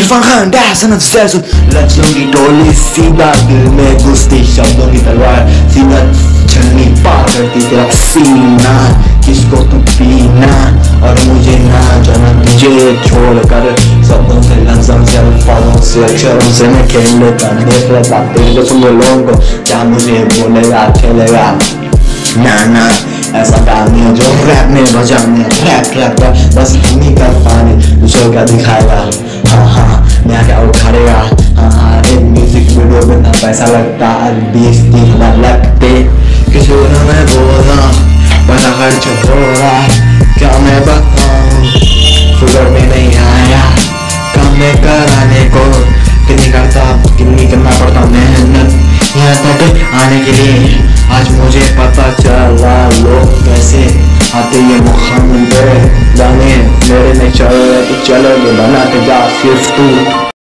इरफान खान डैसन सैसन लड़कियों की टोली सीधा दिल में घुसती शब्दों की तलवार सीधा छलनी पार करती तेरा सीना किसको तू पीना और मुझे ना जाना तुझे छोड़कर शब्दों से लफ्ज़ों से अल्फाजों से अक्षरों से मैं खेल लेता देख लेता तेरे को सुन लोगों को क्या मुझे बोलेगा खेलेगा ना ना ऐसा काम नहीं है जो रैप में बजाने रैप बस हम ही कर पाने दूसरों क्या दिखाएगा हाँ मैं क्या उखाड़ेगा हाँ एक म्यूजिक वीडियो में ना पैसा लगता 20-30 हज़ार लगते किसी को मैं बोला बड़ा खर्च हो रहा क्या मैं बताऊं फिगर में नहीं आया काम में कराने को कितनी करना पड़ता मेहनत यहाँ तक आने के लिए आज मुझे पता चला लोग कैसे आते ये मुकाम पे जाने मेरे में चलोगे बना के जा सिर्फ तू।